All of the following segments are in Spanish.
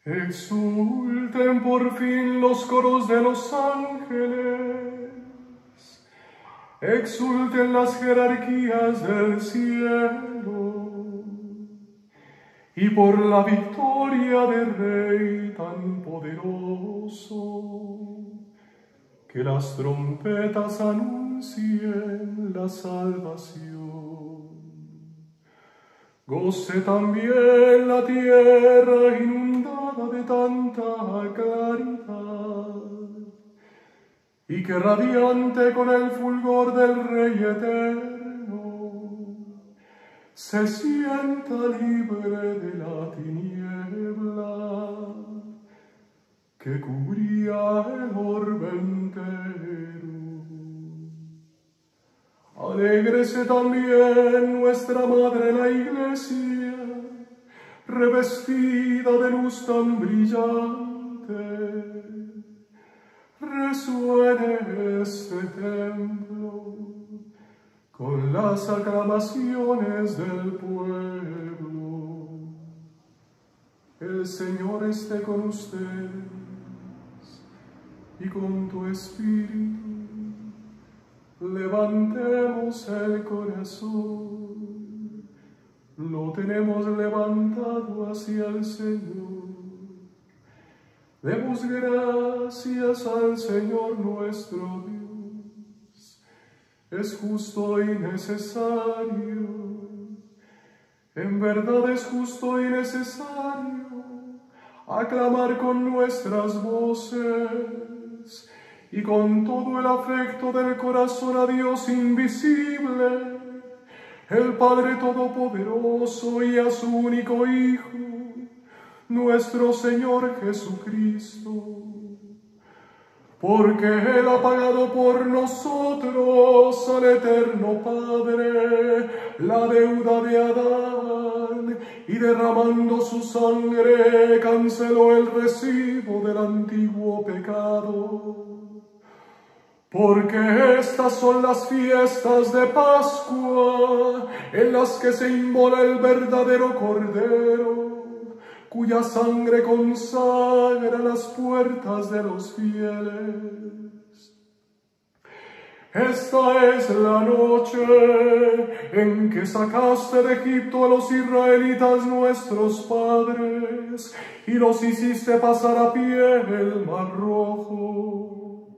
Exulten por fin los coros de los ángeles, exulten las jerarquías del cielo, y por la victoria del Rey tan poderoso, que las trompetas anuncien la salvación. Goce también la tierra inundada de tanta claridad, y que radiante con el fulgor del Rey eterno, se sienta libre de la tiniebla que cubría el orbe entero. Alégrese también nuestra Madre la Iglesia, revestida de luz tan brillante. Resuene este templo con las aclamaciones del pueblo. El Señor esté con ustedes y con tu espíritu. Levantemos el corazón, lo tenemos levantado hacia el Señor. Demos gracias al Señor nuestro Dios, es justo y necesario, en verdad es justo y necesario aclamar con nuestras voces y con todo el afecto del corazón a Dios invisible, el Padre Todopoderoso, y a su único Hijo, nuestro Señor Jesucristo, porque Él ha pagado por nosotros al eterno Padre la deuda de Adán, y derramando su sangre canceló el recibo del antiguo pecado. Porque estas son las fiestas de Pascua, en las que se inmola el verdadero Cordero, cuya sangre consagra las puertas de los fieles. Esta es la noche en que sacaste de Egipto a los israelitas nuestros padres, y los hiciste pasar a pie el Mar Rojo.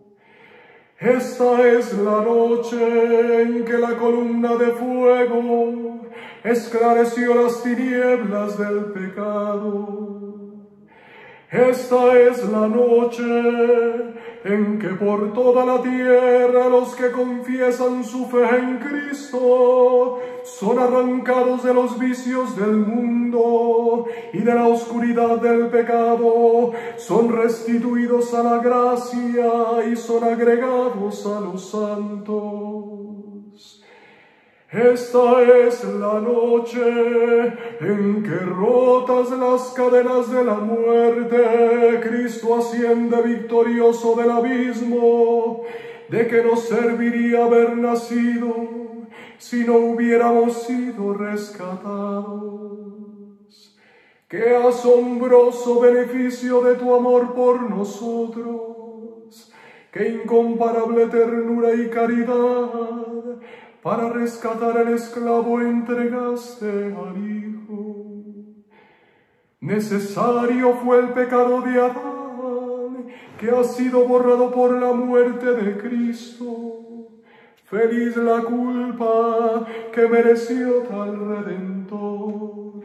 Esta es la noche en que la columna de fuego esclareció las tinieblas del pecado. Esta es la noche en que por toda la tierra los que confiesan su fe en Cristo son arrancados de los vicios del mundo y de la oscuridad del pecado, son restituidos a la gracia y son agregados a los santos. Esta es la noche en que, rotas las cadenas de la muerte, Cristo asciende victorioso del abismo. ¿De qué nos serviría haber nacido si no hubiéramos sido rescatados? ¡Qué asombroso beneficio de tu amor por nosotros! ¡Qué incomparable ternura y caridad! Para rescatar al esclavo entregaste al Hijo. Necesario fue el pecado de Adán, que ha sido borrado por la muerte de Cristo. Feliz la culpa que mereció tal Redentor.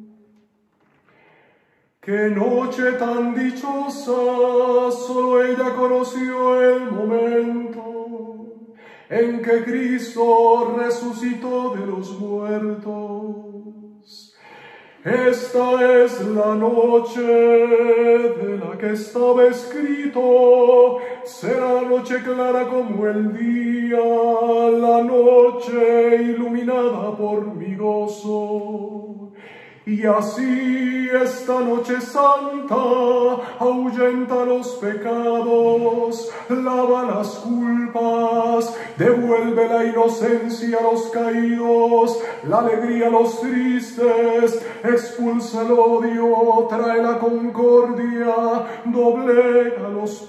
¡Qué noche tan dichosa! Solo ella conoció el momento en que Cristo resucitó de los muertos. Esta es la noche de la que estaba escrito, será noche clara como el día, la noche iluminada por mi gozo. Y así esta noche santa ahuyenta los pecados, lava las culpas, devuelve la inocencia a los caídos, la alegría a los tristes, expulsa el odio, trae la concordia, doblega a los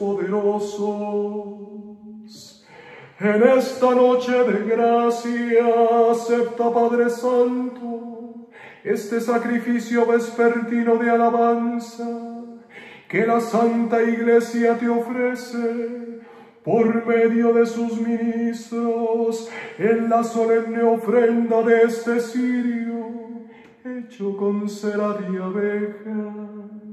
poderosos. En esta noche de gracia acepta, Padre Santo, este sacrificio vespertino de alabanza que la Santa Iglesia te ofrece por medio de sus ministros en la solemne ofrenda de este cirio hecho con cera de abejas.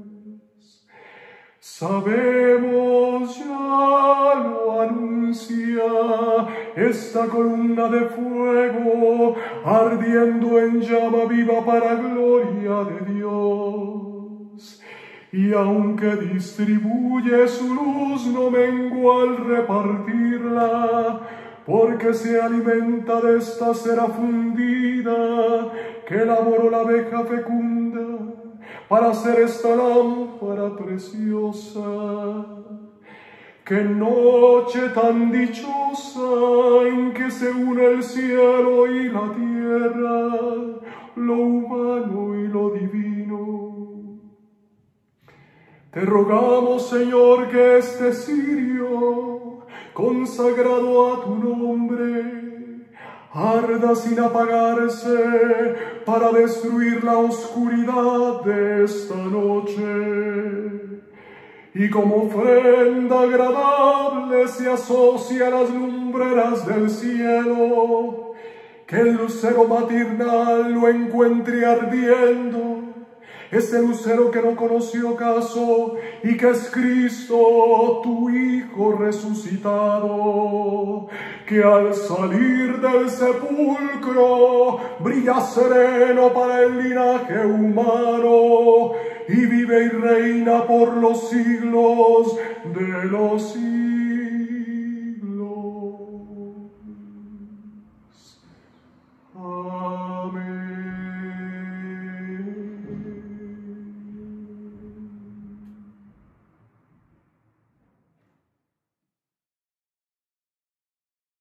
Sabemos, ya lo anuncia esta columna de fuego, ardiendo en llama viva para gloria de Dios. Y aunque distribuye su luz, no mengua al repartirla, porque se alimenta de esta cera fundida que elaboró la abeja fecunda para hacer esta lámpara preciosa. ¡Qué noche tan dichosa en que se une el cielo y la tierra, lo humano y lo divino! Te rogamos, Señor, que este cirio, consagrado a tu nombre, arda sin apagarse para destruir la oscuridad de esta noche. Y como ofrenda agradable se asocia a las lumbreras del cielo, que el lucero maternal lo encuentre ardiendo, ese lucero que no conoció caso y que es Cristo, tu Hijo resucitado, que al salir del sepulcro brilla sereno para el linaje humano y vive y reina por los siglos de los siglos.